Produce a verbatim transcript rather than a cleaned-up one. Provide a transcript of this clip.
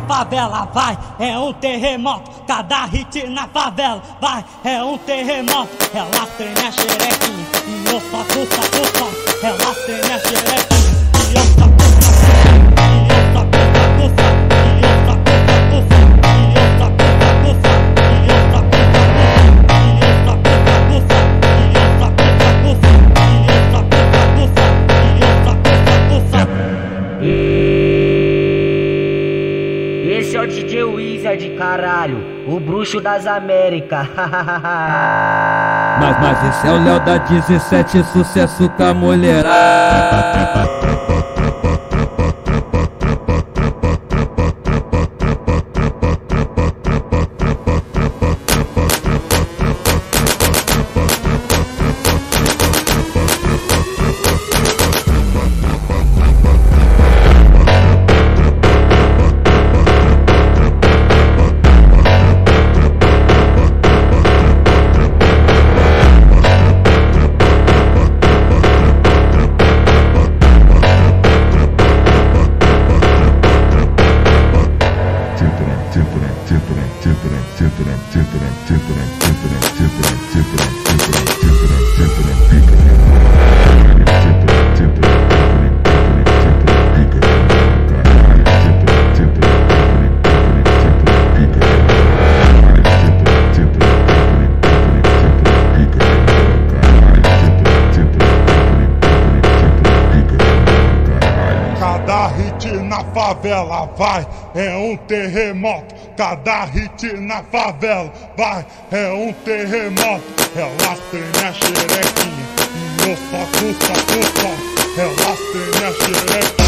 favela, vai, é um terremoto. Cada hit na favela, vai, é um terremoto. Ela treina xerequinha e eu saco, saco, saco. Ela treina xerequinha e eu saco, saco, saco. E eu saco, saco, saco. E eu saco, saco, saco. E eu saco, saco, saco. E eu saco, saco, saco. E eu saco, saco, saco. E eu saco, saco, saco. E eu saco, saco, saco. E eu saco, saco, saco. Esse é o D J Wizard, caralho, o bruxo das Américas. Mas, mas esse é o Léo da dezessete, sucesso com a mulherada. Cada hit na favela, vai, é um terremoto. Cada hit na favela, vai, é um terremoto. Elas treina xerequinha e eu saco, saco, saco. Elas treina xerequinha.